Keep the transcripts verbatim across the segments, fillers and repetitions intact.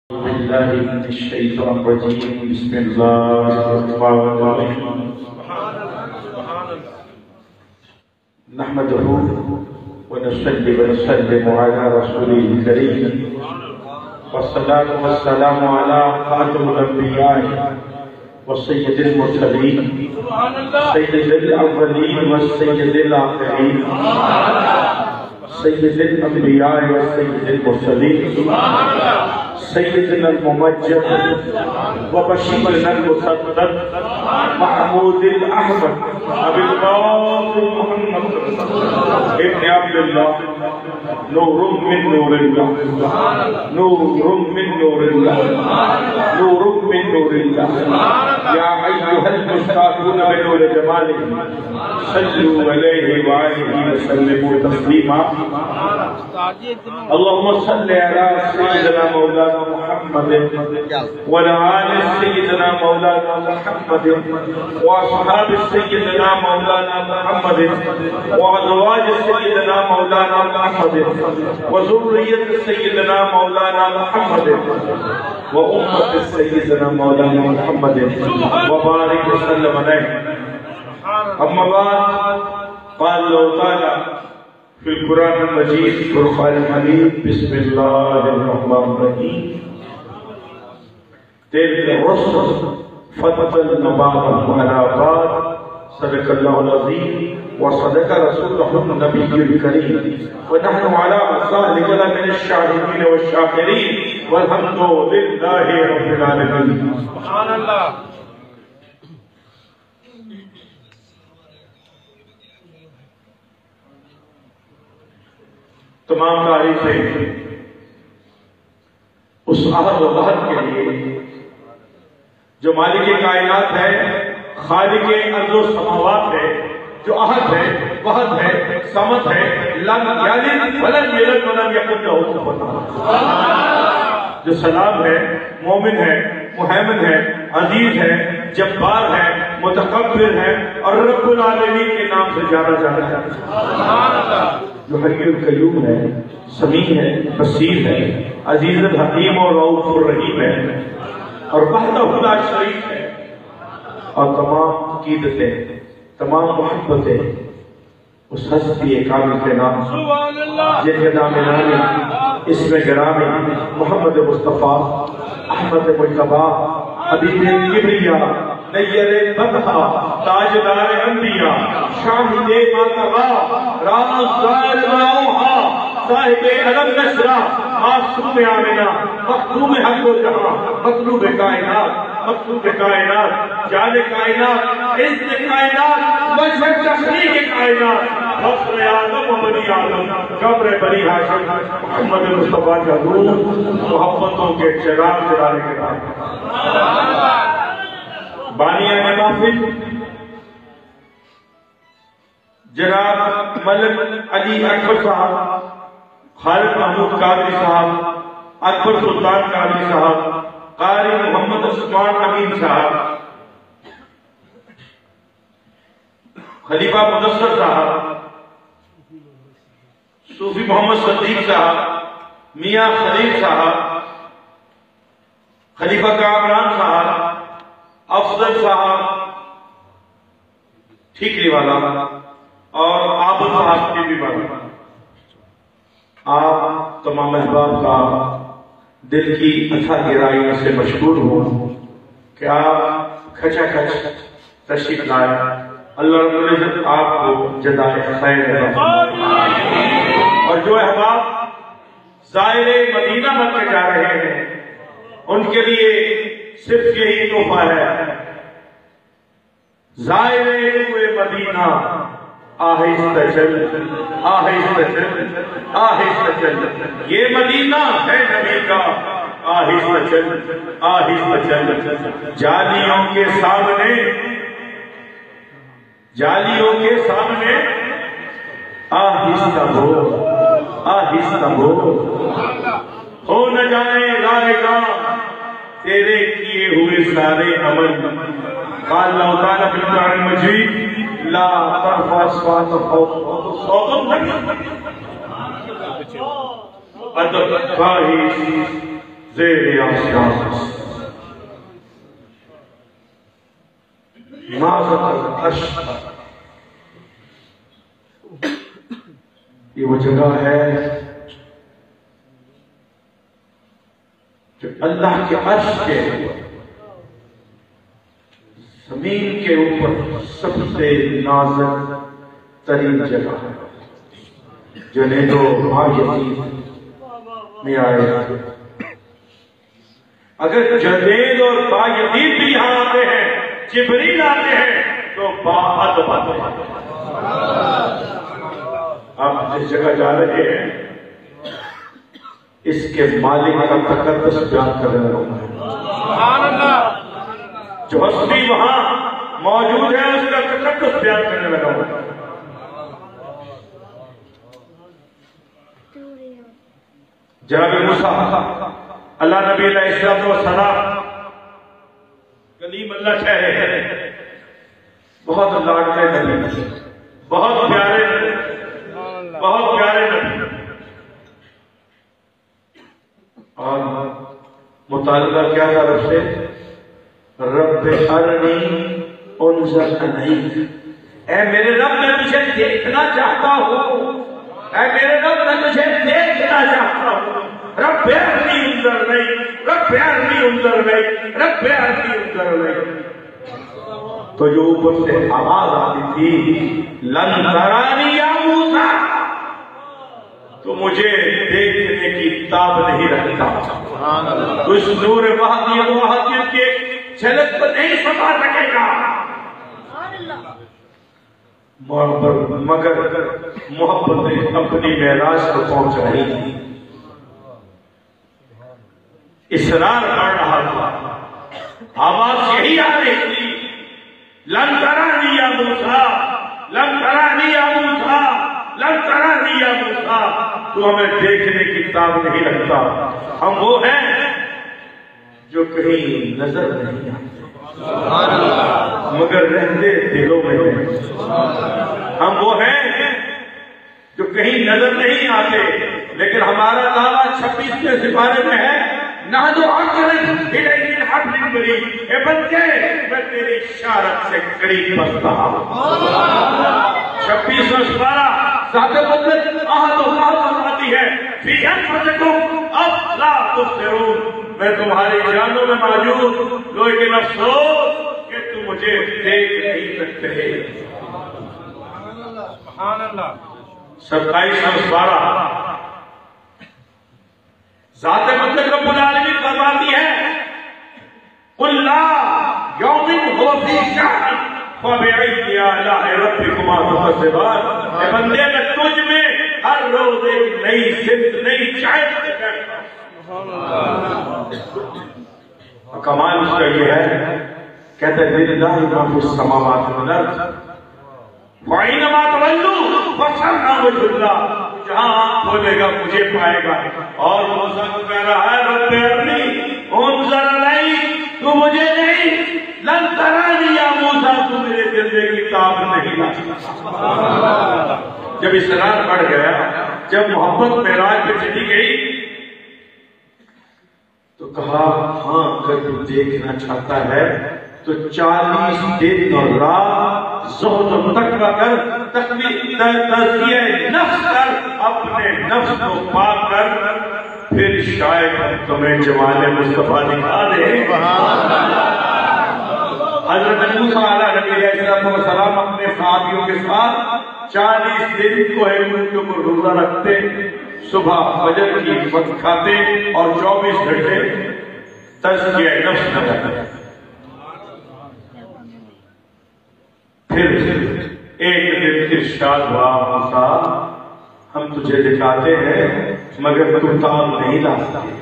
بالله من الشيطان الرجيم بسم الله الرحمن الرحيم نحمده ونصلي ونسلم على رسوله الكريم والصلاة والسلام على خاتم الأنبياء وسيد المرسلين سيد الأولين والسيد الآخرين سيد الأنبياء والسيد المرسلين سيدنا الممجد وبشيرنا المصدق محمود الأحمد أبي القاسم محمد ابن عبد الله نور من نور الله نور من نور الله نور من نور الله يا أيها المشتاقون بنور جماله صلوا عليه وآله وسلموا تسليما اللهم صل على سيدنا مولانا محمد وعلى آل سيدنا مولانا محمد وأصحاب سيدنا مولانا محمد وأزواج سيدنا مولانا محمد وذرية سيدنا مولانا محمد وأمة سيدنا مولانا محمد وبارك وسلم عليه. أما بعد قال الله تعالى في القرآن المجيد فرقان الحميد بسم الله الرحمن الرحيم تلك الرسل فضلنا بعضهم على بعض صدق الله العظيم وصدق رسوله النبي الكريم ونحن على ذلك من الشاهدين والشاكرين والحمد لله رب العالمين. سبحان الله. تمام تعریفیں اس عہد و عہد کے لیے جو مالک کائنات ہے، خالق ارض و سماوات ہے، جو عہد ہے، وحد ہے، صمد ہے، لم یلد ولم یولد ولم یکن لہ کفوا احد، جو سلام ہے، مومن ہے، مہیمن ہے، عزیز ہے، جبار ہے، متکبر ہے اور رب العالمین کے نام سے جانا جاتا ہے، جو حی القیوم ہے، سمیع ہے، بصیر ہے، عزیز الحکیم اور رؤوف الرحیم ہے اور وحدہ لا شریک ہے اور تمام عقیدتیں، تمام محبتیں اس ہستی کامل کے نام جن کے نام نامی اسم گرامی محمد مصطفیٰ احمد مجتبیٰ حبیب کبریاء نیر بدھا تاجدار انبیاء شاہد ماتغا رازدار ماؤہا صاحب علم نشرہ معصوم آمنہ مختوم حق و جہاں مطلوب کائنات مطلوب کائنات جال کائنات عزت کائنات وجہ تخلیق کائنات فخر آدم و بنی آدم قبر بنی ہاشم محمد مصطفیٰ کا نور محبتوں کے چراغ جلانے کے بعد بانیان محفل جناب ملک علی اکبر صاحب، خالد محمود قادری صاحب، اکبر سلطان قادری صاحب، قاری محمد عثمان امین صاحب، خلیفہ مدثر صاحب، صوفی محمد صدیق صاحب، میاں خلیل صاحب، خلیفہ کامران صاحب، افضل صاحب ٹھیکری والا اور عابد صاحب کی بھی بات، آپ تمام احباب کا دل کی اتھا گہرائیوں سے مشکور ہوں کہ آپ کھچا کھچ تشریف لائے. اللہ رب العزت آپ کو جزائے خیر دے اور جو احباب زائر مدینہ بن کے جا رہے ہیں ان کے لیے صرف یہی تحفہ ہے، زائر کوئے مدینہ آہستہ چل آہستہ چل آہستہ چل، یہ مدینہ ہے نبی کا، آہستہ چل آہستہ چل. جالیوں کے سامنے جالیوں کے سامنے آہستہ ہو آہستہ ہو ہو نہ جائے رائے گاہ تیرے کیے ہوئے سارے عمل. قال اللہ تعالیٰ فی القرآن المجید لا ترفع اصواتکم فوق صوت النبی ادب خواہی زیر آسمان نازک العرش، یہ وہ جگہ ہے جو اللہ کے عرش کے زمین کے اوپر سب سے نازک ترین جگہ ہے، جو نیدو آیتی میں آئے۔ اگر جنید اور با یزید بھی یہاں آتے ہیں، جبریل آتے ہیں، تو باحد آتے ہیں۔ آپ جس جگہ جا رہے ہیں اس کے مالک کا تقدس بیان کر رہے ہیں۔ سبحان اللہ، جو ہستی وہاں موجود ہے اس کا تقدس بیان کرنے لگا ہوں۔ جناب موسیٰ اللہ نبی علیہ السلام کلیم اللہ ٹھہرے ہیں، بہت لاڈلے نبی، بہت پیارے نبی، بہت پیارے نبی، اور مطالبہ کیا تھا رب سے؟ رب ارنی انظر الیک، اے میرے رب میں تجھے دیکھنا چاہتا ہوں، اے میرے رب میں تجھے دیکھنا چاہتا ہوں، رب ارنی انظر الیک، رب ارنی انظر الیک، رب ارنی انظر الیک۔ تو جو اوپر سے آواز آتی تھی لن ترانی یا موسیٰ، تو مجھے دیکھنے کی تاب نہیں رکھتا، تو اس نور وحدیت و وحدیت کے جھلک کو نہیں سما سکے گا، مگر محبت اپنی معراج کو پہنچ رہی تھی، اسرار کر رہا تھا، آواز یہی آ رہی تھی لن ترانی یا موسیٰ، لن ترانی یا موسیٰ، لن ترانی یا موسیٰ، تو ہمیں دیکھنے کی تاب نہیں رکھتا، ہم وہ ہیں جو کہیں نظر نہیں آتے مگر رہتے دلوں میں ہیں، ہم وہ ہیں جو کہیں نظر نہیں آتے لیکن ہمارا دعویٰ چھبیسویں سپارے میں ہے، نحن اقرب الیہ من حبل الورید، اے بندے میں تیری اشارت سے قریب بستا ہوں۔ چھبیسواں سپارہ ذات قدرت احد و احد فرماتی ہے فی انفسکم افلا تبصرون، میں تمہاری جانوں میں موجود، لیکن افسوس کہ تم مجھے دیکھ نہیں سکتے۔ سبحان اللہ۔ ستائیسواں سپارہ ذات مطلق رب العالمین فرماتی ہے قُلْ لَا يَوْمٍ هُوَ فِي شَأْنٍ فَبِأَيِّ آلَاءِ رَبِّكُمَا تُكَذِّبَانِ، اے بندے میں تجھ میں ہر روز ایک نئی صفت، نئی چاہت ہے۔ کمال اس کا یہ ہے، کہتے ہیں لِلَّهِ مَا فِي السَّمَاوَاتِ وَالْأَرْضِ وَأَيْنَمَا تُوَلُّوا فَثَمَّ وَجْهُ اللَّهِ، جہاں آپ کھولے گا مجھے پائے گا۔ اور موسیٰ کو کہہ رہا ہے رب ارنی انظر الیک، تو مجھے نہیں، لن ترانی یا موسیٰ، تو میرے دل کی تاب نہیں لاتا۔ جب اسرار بڑھ گیا، جب محبت معراج پہ چلی گئی تو کہا ہاں اگر تو دیکھنا چاہتا ہے تو چالیس دن اور رات زہد و تقویٰ کر، تزکیہ نفس کر، اپنے نفس کو پاک کر، پھر شاید ہم تمہیں جمال مصطفیٰ دکھا دیں۔ حضرت موسیٰ علیہ نبی علیہ السلام اپنے صحابیوں کے ساتھ چالیس دن کو ایک منٹوں کو روزہ رکھتے، صبح فجر کی وقت کھاتے اور چوبیس گھنٹے تزکیہ نفس کرتے۔ پھر ایک دن ارشاد ہوا موسیٰ ہم تجھے دکھاتے ہیں مگر تم تاب نہیں لا سکتے۔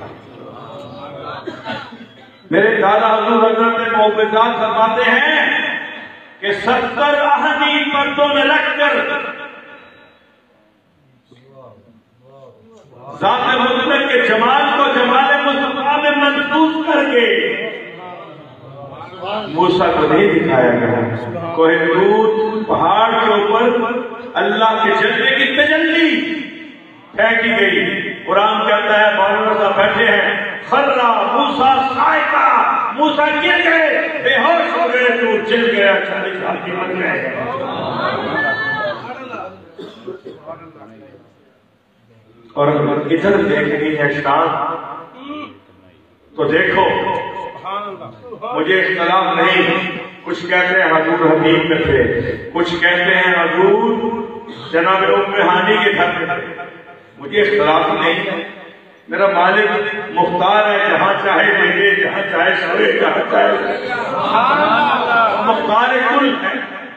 میرے دادا حضور حضرت معجزات فرماتے ہیں کہ ستر احادی پردوں میں رکھ کر ذات مطلق کے جمال کو جمال مصطفیٰ میں محسوس کر کے موسیٰ کو نہیں دکھایا گیا۔ کوہ طور پہاڑ کے اوپر اللہ کے جلوے کی تجلی پھینکی گئی۔ قرآن کہتا ہے مولانا صاحب بیٹھے ہیں خرا موسیٰ صاعقہ، موسیٰ گر گئے، بے ہوش ہو گئے، تو چل گیا، چالیس سال کی مر گئے۔ اور ادھر دیکھنی ہے شان تو دیکھو، مجھے اختلاف نہیں، کچھ کہتے ہیں حضور حبیب میں تھے، کچھ کہتے ہیں حضور جناب ام ہانی کے گھر میں تھے، مجھے اختلاف نہیں، میرا مالک مختار ہے، جہاں چاہے دیکھے، جہاں چاہے سوئے، جہاں چاہے مختار کل ہے۔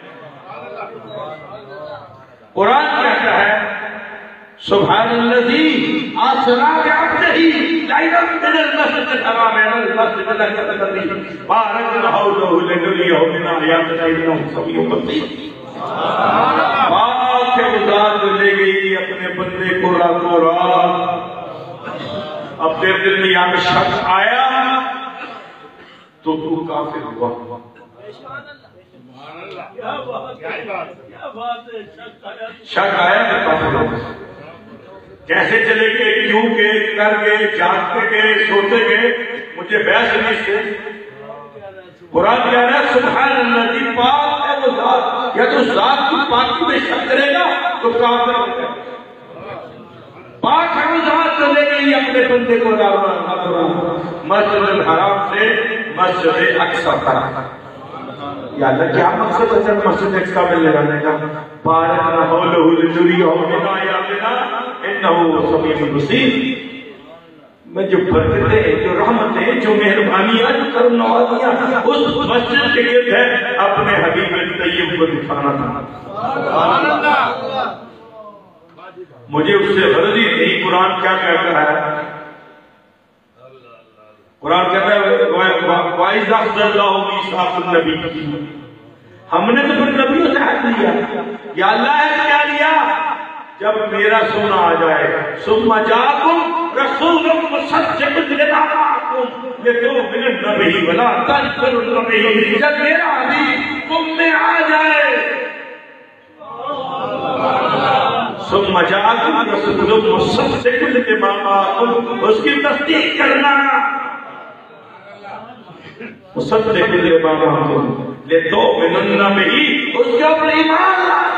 قرآن کہتا ہے سبحان الذی اسریٰ بعبدہ لیلا من المسجد الحرام الی المسجد الاقصی بارکنا حولہ لنریہ من آیاتنا انہ سمیع بصیر۔ پاک سے ذات لے گئی اپنے بندے کو راتوں رات، اب تیرے دل میں یہاں میں شک آیا تو تو کافر ہوا۔ شک آیا تو کافر ہوا۔ کیسے چلے گئے، کیوں گئے، کر گئے، جاگتے گئے، سوتے گئے، مجھے بحث نہیں سے۔ قرآن کہہ رہا ہے سبحان اللہ جی، پاک ہے وہ ذات، یا تو ذات کی پاکی میں شک کرے گا تو کافر ہو جائے گا۔ پاک ہے وہ ذات تو لے گئی اپنے بندے کو مسجد الحرام سے مسجد اقصی تک۔ یا اللہ کیا مقصد ہے مسجد اقصی میں لے جانے کا؟ بارکنا حولہ لنریہ من آیاتنا انہ سمیع بصیر۔ میں جو برکتیں، جو رحمتیں، جو مہربانیاں، جو کرم نوازیاں اس مسجد کے گرد ہے، اپنے حبیب طیب کو دکھانا تھا۔ مجھے اس سے غرض ہی نہیں قرآن کیا کہتا ہے۔ قرآن کہتا ہے وَإِذَا أَخَذَ اللَّهُ مِيثَاقَ النَّبِيِّينَ، ہم نے تو پھر نبیوں سے عہد لیا، یا اللہ ہے کیا لیا؟ جب میرا سونا آ جائے ثم جاءكم رسول مصدق لما معكم لتؤمنن به ولا تنكرن به، جب میرا حبیب تم میں آ جائے ثم جاءكم رسول مصدق لما معكم، اس کی تصدیق کرنا، مصدق لما معكم لتؤمنن به، اس کے اوپر ایمان لانا۔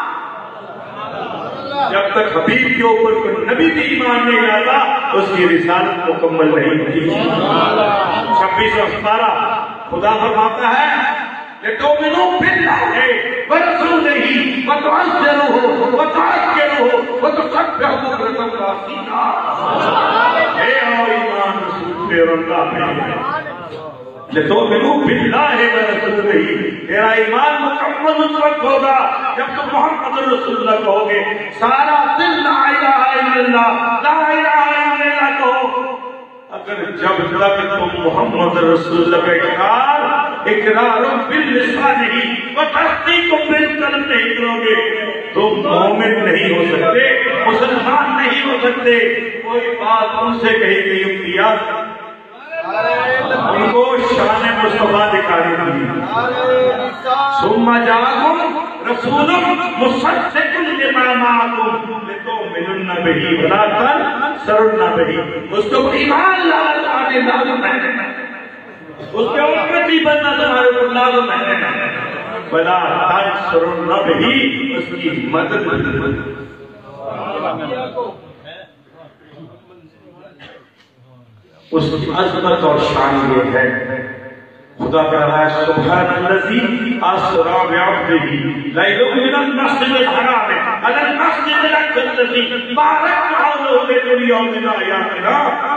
جب تک حبیب کے اوپر کوئی نبی بھی ایمان نہیں لاتا اس کی رسالت مکمل نہیں ہوتی۔ چھبیس سو ستارہ خدا فرماتا ہے لِتُؤْمِنُوا بِاللَّهِ وَرَسُولِهِ وَتُعَزِّرُوهُ وَتُعَزِّرُوهُ وَتُسَبِّحُوهُ بُكْرَةً وَأَصِيلًا۔ اے اور ایمان رسول پہ اور اللہ پہ، لِتُؤْمِنُوا بِاللَّهِ وَرَسُولِهِ، تیرا ایمان مکمل اس وقت ہوگا جب تم محمد رسول اللہ کہو گے، سارا دل لا الہ الا اللہ، لا الہ الا اللہ کہو۔ اگر جب تک تم محمد رسول اللہ کا اقرار اقرار باللسان ہی و تصدیق بالقلب نہیں کرو گے تم مومن نہیں ہو سکتے، مسلمان نہیں ہو سکتے۔ کوئی بات ان سے کہی گئی امتیاز، ان کو شان مصطفیٰ دکھائی دی۔ ثم جاءكم رسول مصدق لما معكم لتؤمنن به ولا تنكرن به، اس کو ایمان لانے لازم ہے، اس کے امتی بننا تمہارے اوپر لازم ہے، ولا تنكرن به، اس کی مدد اس کی عظمت اور شان یہ ہے۔ خدا کہہ رہا ہے سبحان الذی اسریٰ بعبدہ لیلا من المسجد الحرام الی المسجد الاقصی الذی بارکنا حولہ لنریہ من آیاتنا۔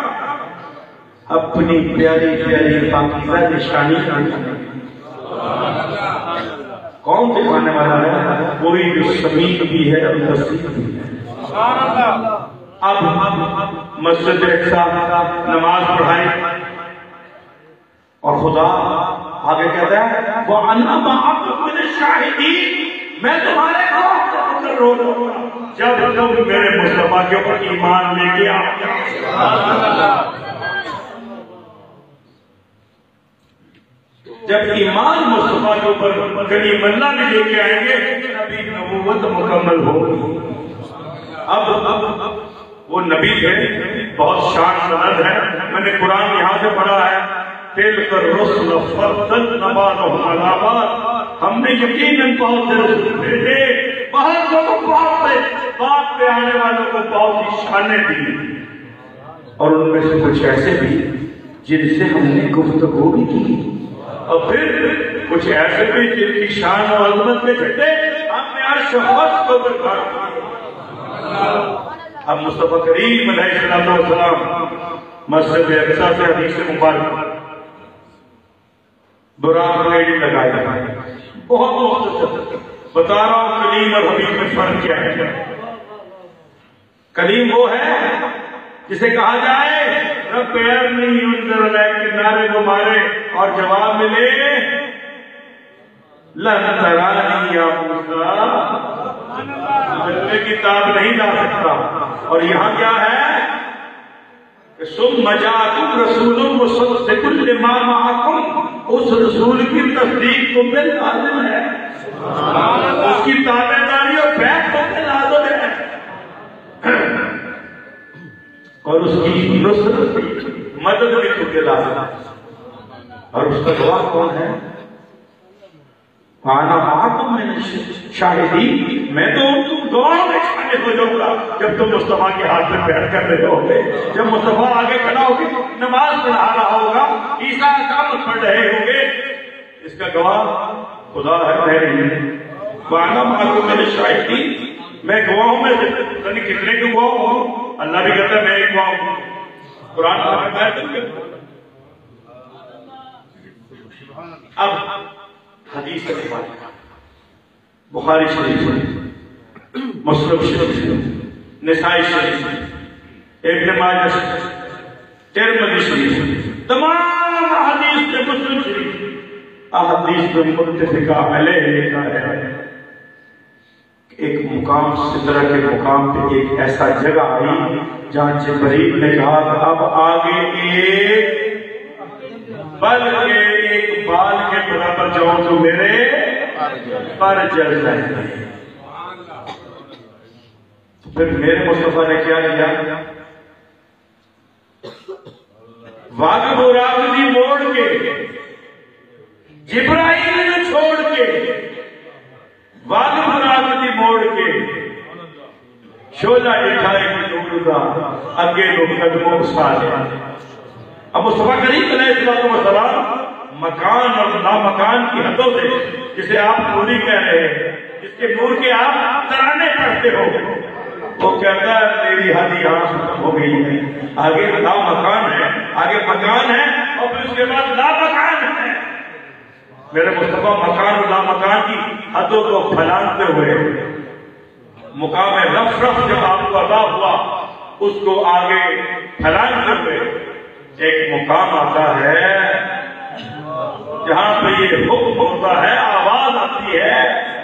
اپنی پیاری پیاری پاکیزہ نشانی کون دکھانے والا ہے؟ کوئی جو سمیع بھی ہے اور بصیر بھی ہے۔ اب مسجد اقصی نماز پڑھائیں اور خدا آگے کہتا ہے وَأَنَا مَعَكُمْ مِنَ الشَّاهِدِينَ، میں تمہارے خلاف کر رو رہا ہوں جب تم میرے مصطفیٰ کے اوپر ایمان لے کے آؤ۔ جب ایمان مصطفیٰ کے اوپر کلیم اللہ میں لے کے آئیں گے نبی نبوت مکمل ہوگی۔ اب اب وہ نبی ہے، بہت شان سند ہے، میں نے قرآن یہاں سے پڑھا ہے تِلْكَ الرُّسُلُ فَضَّلْنَا بَعْضَهُمْ عَلَىٰ بَعْضٍ، ہم نے یقیناً بہت سے رسول بھیجے، بہت لوگوں کو بہت سے بعد پہ آنے والوں کو بہت سی شانیں دی، اور ان میں سے کچھ ایسے بھی جن سے ہم نے گفتگو بھی کی، اور پھر کچھ ایسے بھی جن کی شان و عظمت کے جھنڈے ہم نے عرش و فرش کو برقرار کیا۔ اب مصطفیٰ کریم علیہ السلام مسجد اقصیٰ سے حدیث مبارک براق ریڈی لگائی بہت مختصر بتا رہا ہوں کلیم اور حبیب میں فرق کیا ہے۔ کلیم وہ ہے جسے کہا جائے رب ارنی انظر الیک کے نعرے کو مارے اور جواب ملے لن ترانی یا موسیٰ، جلوے کی تاب نہیں لا سکتا۔ اور یہاں کیا ہے کہ ثم جاءکم رسول مصدق لما معکم، اس رسول کی تصدیق تم پہ لازم ہے، اس کی تابعداری اور بیعت تم پہ لازم ہے، اور اس کی نصرت مدد بھی تم پہ لازم ہے۔ اور اس کا گواہ کون ہے؟ آنا معاکم من شاہدین، میں تو تم گواہ میں شامل ہو جاؤں گا جب تم مصطفیٰ کے ہاتھ میں بیعت کر رہے ہوگے، جب مصطفیٰ آگے کھڑا ہوگی نماز پڑھا رہا ہوگا، عیسیٰ اقامت پڑھ رہے ہوں گے، اس کا گواہ خدا ہے، میں نہیں۔ آنا معاکم من شاہدین، میں گواہوں میں کتنے کتنے کے گواہ ہوں؟ اللہ بھی کہتا ہے میں ایک گواہ ہوں، قرآن کہتا ہے۔ اب حدیث بخاری شریف، مسلم شریف، نسائی شریف، ابن ماجہ شریف، ترمذی شریف، تمام حدیث میں مسلم شریف احادیث میں متفقہ علیہ لکھا ہے۔ ایک مقام سدرہ کے مقام پہ ایک ایسا جگہ آئی جہاں جبریل نے کہا کہ اب آگے ایک بلکہ ایک بال کے برابر جاؤ تو میرے پر جل جائے۔ پھر میرے مصطفیٰ نے کیا کیا؟ واقف و راغبی موڑ کے، جبرائیل نے چھوڑ کے، واقف و راغبی موڑ کے شعلہ اٹھائے کو ڈوبا اگے لوگ قدموں سا لیا۔ اب مصطفیٰ کریم علیہ السلام مکان اور نامکان کی حدوں سے جسے آپ نوری کہہ رہے ہیں، جس کے نور کے آپ ترانے پڑھتے ہو، وہ کہتا ہے میری حد یہاں ختم ہو گئی ہے، آگے لا مکان ہے، آگے مکان ہے، اور پھر اس کے بعد لا مکان ہے۔ میرے مصطفیٰ مکان اور لا مکان کی حدوں کو پھیلاتے ہوئے مقام رف رف جب آپ کو عطا ہوا اس کو آگے پھیلاتے ہوئے ایک مقام آتا ہے جہاں پہ یہ حکم ہوتا ہے، آواز آتی ہے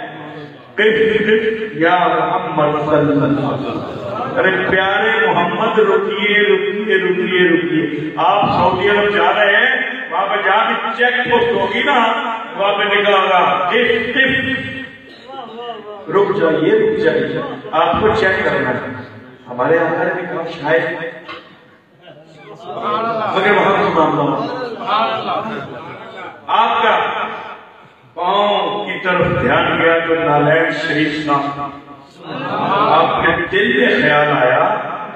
یا محمد صلی اللہ علیہ وسلم، ارے پیارے محمد رکیے رکیے رکیے رکیے، آپ سعودی عرب جا رہے ہیں، وہاں پہ جہاں بھی چیک پوسٹ ہوگی نا وہاں پہ لکھا ہوگا رک جائیے رک جائیے، آپ کو چیک کرنا ہے۔ ہمارے یہاں بھی کہا شاید مگر وہاں کی معاملہ آپ کا پاؤں کی طرف دھیان گیا تو نالین شریف نہ، آپ کے دل میں خیال آیا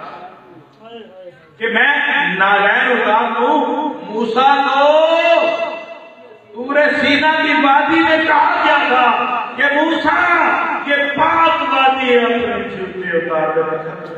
کہ میں نالین اتار دوں، موسیٰ کو پورے سینا کی وادی میں کہا گیا تھا کہ موسیٰ یہ پاک وادی ہے، اپنے جوتے اتار دے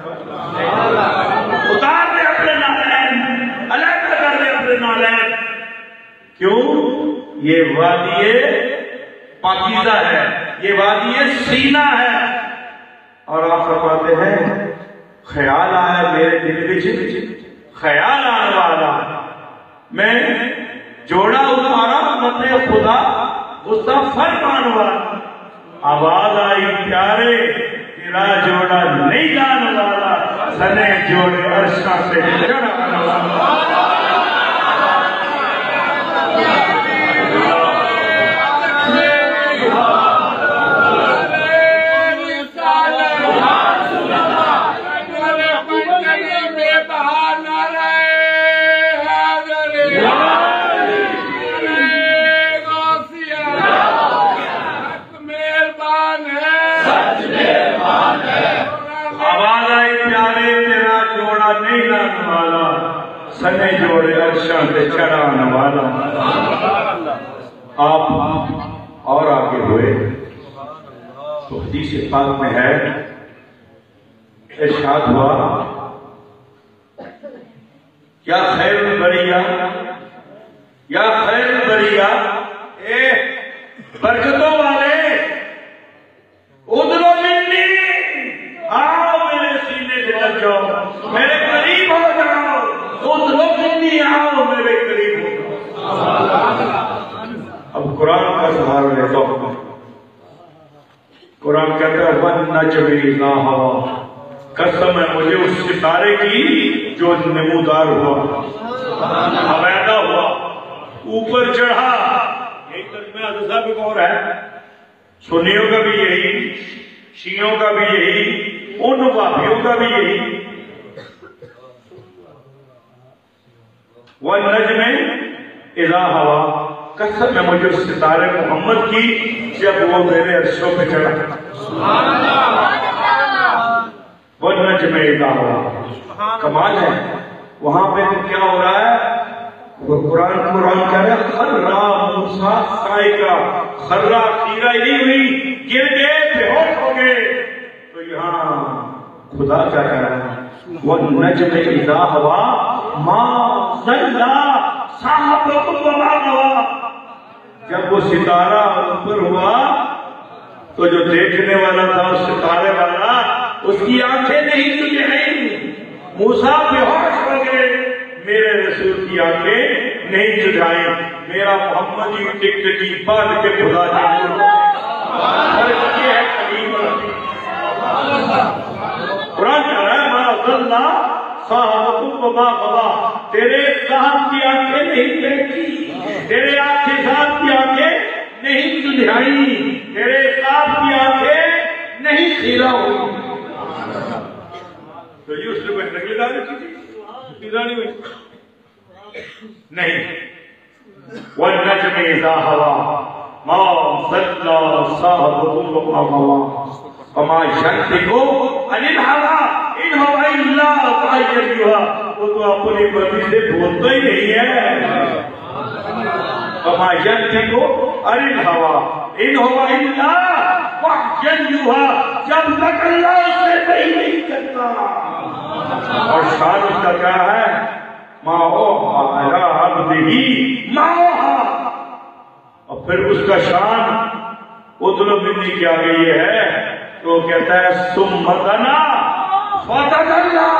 اتار دے اپنے نالین، علیحدہ کر دے اپنے نالین۔ کیوں؟ یہ وادی پاکیزہ ہے، یہ وادی سینہ ہے۔ اور آپ فرماتے ہیں خیال آیا میرے دل وچ، خیال آنے والا میں جوڑا اتارا مت خدا غصہ فرمان والا، آواز آئی پیارے تیرا جوڑا نہیں جانے والا، سنے جوڑے عرشہ سے جڑا آنے والا۔ زمین والا سنے جوڑے عرشاں تے چڑھان والا. آپ اور آگے ہوئے تو حدیث پاک میں ہے ارشاد ہوا یا خیر البریہ یا خیر البریہ اے برکتوں والے ادھرو منی آؤ میرے سینے سے لگ جاؤ میرے قریب ہو جاؤ ادھرو منی آؤ میرے قریب ہو جاؤ. اب قرآن کا سہارا لیتا ہوں. قرآن کہتا ہے وَالنَّجْمِ إِذَا هَوَىٰ قسم ہے مجھے اس ستارے کی جو نمودار ہوا عبیدہ ہوا اوپر چڑھا. یہی ترجمہ حضرت صاحب ایک اور ہے. سنیوں کا بھی یہی شیعوں کا بھی یہی ان وہابیوں کا بھی یہی. وَالنَّجْمِ إِذَا هَوَىٰ قسم ہے مجھے اس ستارے محمد کی جب وہ میرے عرشوں پہ چڑھا. وَالنَّجْمِ إِذَا هَوَىٰ کمال ہے. وہاں پہ کیا ہو رہا ہے؟ وہ قرآن قرآن کہہ رہا ہے خرّا موسیٰ صاعقہ. خرّا کیرا ہی ہوئی گر گئے بے ہوش ہو گئے. تو یہاں خدا کیا کہہ رہا ہے وَالنَّجْمِ إِذَا هَوَىٰ مَا ضَلَّ صَاحِبُكُمْ وَمَا غَوَىٰ. جب وہ ستارہ اوپر ہوا تو جو دیکھنے والا تھا اس ستارے والا اس کی آنکھیں نہیں چجھائیں. موسیٰ بے ہوش ہو گئے میرے رسول کی آنکھیں نہیں چجھائیں. میرا محمد کی ٹک ٹکی باندھ کے خدا جی اور یہ ہے کریم قرآن کہہ رہا ہے ما ضل صاحبکم وما غویٰ. تیرے صاحب کی آنکھیں نہیں دیکھی تیرے آنکھیں صاحب کی آنکھیں نہیں چجھائیں تیرے صاحب کی آنکھیں نہیں خیرہ ہوئی. تو یہ اس نے کوئی نگلی داری کی تھی خیرہ نہیں ہوئی نہیں. وَالنَّجْمِ إِذَا هَوَىٰ مَا ضَلَّ صَاحِبُكُمْ وَمَا غَوَىٰ وَمَا يَنطِقُ عَنِ الْهَوَىٰ إِنْ هُوَ إِلَّا وَحْيٌ يُوحَىٰ. وہ تو اپنی مرضی سے بولتا ہی نہیں ہے. وَمَا يَنطِقُ عَنِ الْهَوَىٰ إِنْ هُوَ إِلَّا وَحْيٌ يُوحَىٰ. جب تک اللہ اس سے صحیح نہیں کرتا. اور شان اس کا کیا ہے مَا أَوْحَىٰ إِلَىٰ عَبْدِهِ مَا أَوْحَىٰ. اور پھر اس کا شان ادلو منی کیا گئی ہے تو کہتا ہے ثُمَّ دَنَا فَتَدَلَّىٰ.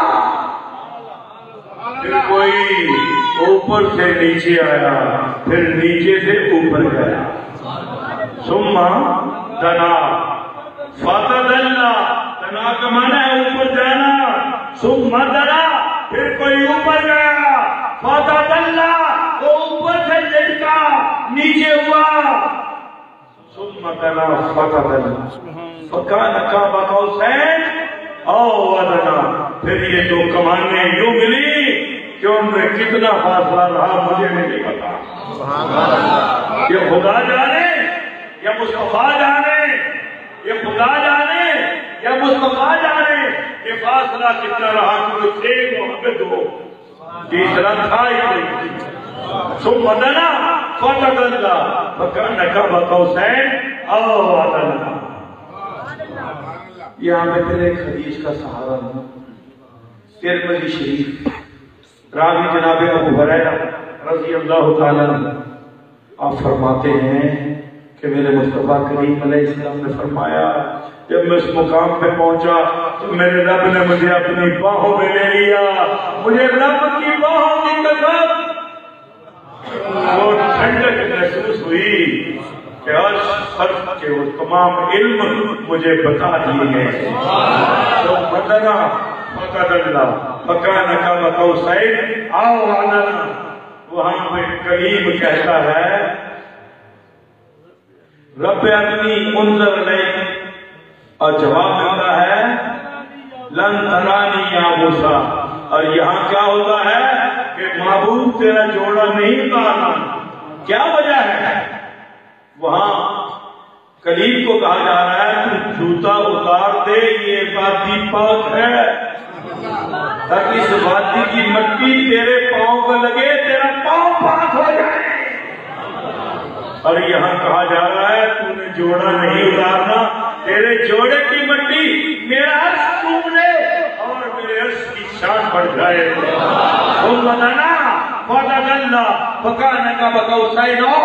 پھر کوئی اوپر سے نیچے آیا پھر نیچے سے اوپر گیا. ثُمَّ دَنَا فَتَدَلَّىٰ. دنا کا معنی ہے اوپر جانا. ثُمَّ دَنَا پھر کوئی اوپر گیا فَتَدَلَّىٰ وہ اوپر سے لٹکا نیچے ہوا. ثُمَّ دَنَا فَتَدَلَّىٰ فَكَانَ قَابَ قَوْسَيْنِ أَوْ أَدْنَىٰ. پھر یہ دو کمانیں یوں ملی کہ ان میں کتنا فاصلہ رہا مجھے نہیں پتا. یہ خدا جانے یا مصطفیٰ جانے یہ خدا جانے یا مصطفیٰ جانے یہ فاصلہ کتنا رہا کہ تھے محمد ہو تیسرا تھا ہی نہیں. ثُمَّ دَنَا فَتَدَلَّىٰ فَكَانَ قَابَ قَوْسَيْنِ أَوْ أَدْنَىٰ. یہاں میں پھر ایک حدیث کا سہارا ہوں. ترمذی شریف راوی جناب ابو ہریرہ رضی اللہ تعالیٰ عنہ آپ فرماتے ہیں کہ میرے مصطفیٰ کریم علیہ السلام نے فرمایا جب میں اس مقام پہ پہنچا تو میرے رب نے مجھے اپنی باہوں میں لے لیا. مجھے رب کی باہوں کی قسم وہ ٹھنڈک محسوس ہوئی کہ خلق کے وہ تمام علم مجھے بتا دیے گئے. تو بدنا فقد اللہ فکان قاب قوسین او ادنیٰ. وہاں پہ کلیم کہتا ہے رب ارنی انظر الیک اور جواب دیتا ہے لن ترانی یا موسیٰ. اور یہاں کیا ہوتا ہے کہ معبود تیرا جوڑا نہیں اتارنا. کیا وجہ ہے؟ وہاں کلیم کو کہا جا رہا ہے تو جوتا اتار دے یہ بات بھی پاک ہے. تاکہ اس وادی کی مٹی تیرے پاؤں کو لگے، تیرا پاؤں پاک ہو جائے۔ اور یہاں کہا جا رہا ہے تو نے جوڑا نہیں اتارنا، تیرے جوڑے کی مٹی میرا عرش چوم لے اور میرے عرش کی شان بڑھ جائے۔ ثم دنا فتدلى فكان قاب قوسين او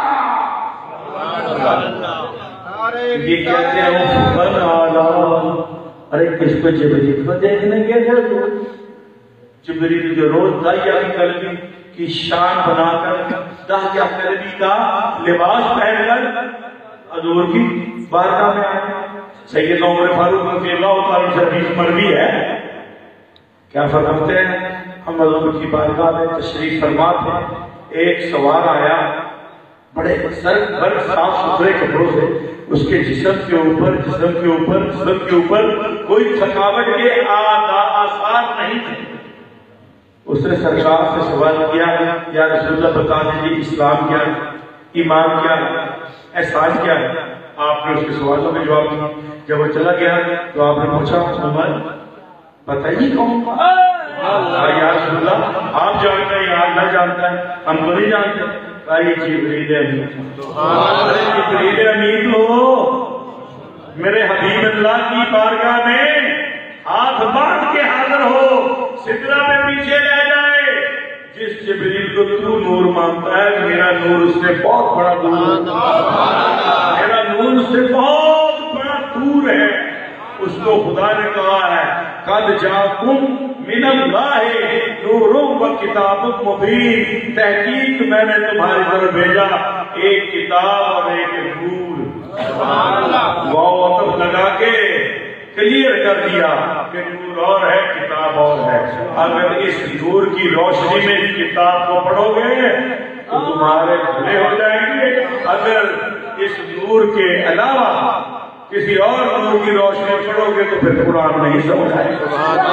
یہ کہتے ہیں افقاً اعلیٰ۔ ارے کس کو جبریل کو دیکھنے گئے تھے؟ جبریل جو روز داہیہ کی قلبی کی شان بنا کر داہیہ قلبی کا لباس پہن کر حضور کی بارگاہ میں آئے۔ سیدنا عمر فاروق رضی اللہ تعالیٰ سے حدیث مروی ہے، کیا فرماتے ہیں؟ ہم حضور کی بارگاہ میں تشریف فرما تھے، ایک سوار آیا بڑے سر بھر صاف ستھرے کپڑوں سے، اس کے جسم کے اوپر جسم کے اوپر جسم کے اوپر کوئی تھکاوٹ کے آثار نہیں تھے۔ اس نے سرکار سے سوال کیا، یا رسول اللہ بتا دیجیے اسلام کیا ہے، ایمان کیا ہے، احسان کیا ہے؟ آپ نے اس کے سوالوں کا جواب دیا۔ جب وہ چلا گیا تو آپ نے پوچھا عمر بتائیے کون؟ یا رسول اللہ آپ جانتے ہیں یا اللہ جانتا ہے، ہم تو نہیں جانتے۔ یہ جبریل امین، جبریل امین ہو میرے حبیب اللہ کی بارگاہ میں ہاتھ باندھ کے حاضر ہو، سدرہ میں پیچھے رہ جائے۔ جس جبریل کو تو نور مانتا ہے میرا نور اس سے بہت بڑا دور ہے، میرا نور اس سے بہت بڑا دور ہے۔ اس کو خدا نے کہا ہے قد جاءکم من اللہ نور و کتاب مبین، تحقیق میں نے تمہاری طرف بھیجا ایک کتاب اور ایک نور۔ واو عطف لگا کے کلیئر کر دیا کہ نور اور ہے کتاب اور ہے۔ اگر اس نور کی روشنی میں اس کتاب کو پڑھو گے تو تمہارے بھلے ہو جائیں گے، اگر اس نور کے علاوہ کسی اور نور کی روشنی پڑھو گے تو پھر قرآن نہیں سمجھ آئے گا۔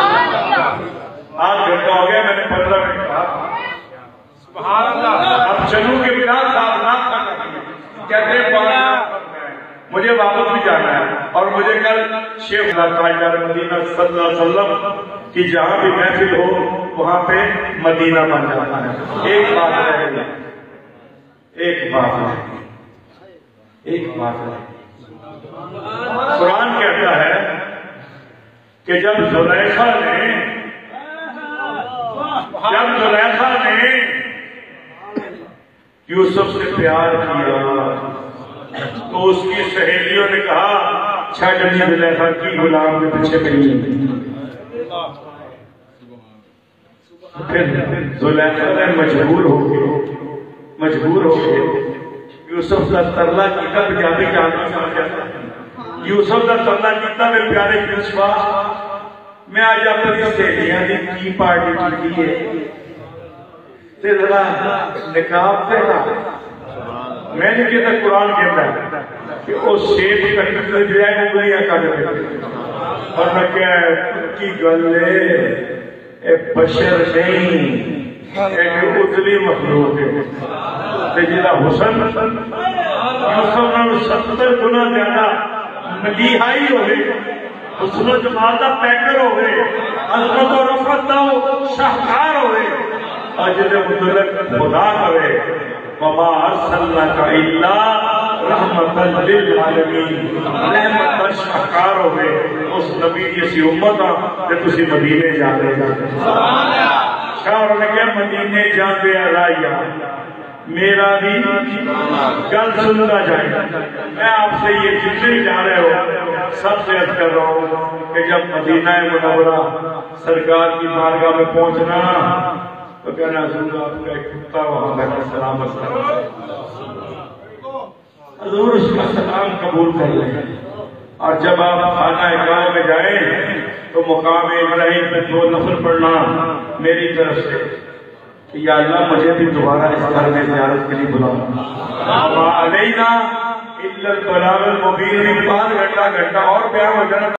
آج گھنٹہ ہو گیا، میں نے پندرہ منٹ کہا اب چلوں کے بنا صاحب نہ کہتے ہیں مجھے واپس بھی جانا ہے، اور مجھے کل شیخ تاجدار مدینہ صلی اللہ علیہ وسلم کی جہاں بھی محفل ہو وہاں پہ مدینہ بن جاتا ہے۔ ایک بات رہ گئی، ایک بات رہ گئی، ایک بات رہ گئی۔ قرآن کہتا ہے کہ جب زلیخا نے جب زلیخا نے یوسف سے پیار کیا تو اس کی سہیلیوں نے کہا چھٹ زلیخا کی غلام کے پیچھے نہیں۔ پھر زلیخا نے مجبور ہو گئے مجبور ہو گئے یوسف کا ترلا کیتا پنجابی جاننا سمجھ جاتا یوسف کا ترلا کیتا میرے پیارے پرنسپا میں آج اپنی سہیلیاں دی کی پارٹی کی ہے تے ذرا نقاب پہنا۔ میں نے کہتا قرآن کہتا ہے کہ وہ سیب کٹنے سے جائے انگلیاں کٹ رہے اور میں کیا کی گل ہے اے بشر نہیں ایک اتلی مخلوق ہے جہاں حسن یوسف نال ستر گنا زیادہ مدیحائی ہوئے، حسن و جمال دا پیکر ہوئے، عظمت و رفعت دا شاہکار ہوئے، اور جنہیں متعلق خدا کرے وما ارسلناک الا رحمتا للعالمین، رحمت دا شاہکار ہوئے اس نبی جیسی امت کہ تسی مدینے جانے جانے شاہر نے کہا مدینے جانے رائیا میرا بھی گل سننا جائے۔ میں آپ سے یہ جتنے جا رہے ہو سب سے عرض کر رہا ہوں کہ جب مدینہ منورہ سرکار کی بارگاہ میں پہنچنا تو کہنا حضور آپ کا ایک کتا وہاں بیٹھا سلامت کرنا، حضور اس کا سلام قبول کر لیں، اور جب آپ خانہ اکرام میں جائیں تو مقام ابراہیم پہ دو نفل پڑھنا میری طرف سے کہ یا اللہ مجھے بھی دوبارہ اس گھر میں زیارت کے لیے بلاؤ۔ علینا الا البلاغ المبین، پانچ گھنٹہ گھنٹہ اور بیان ہو جانا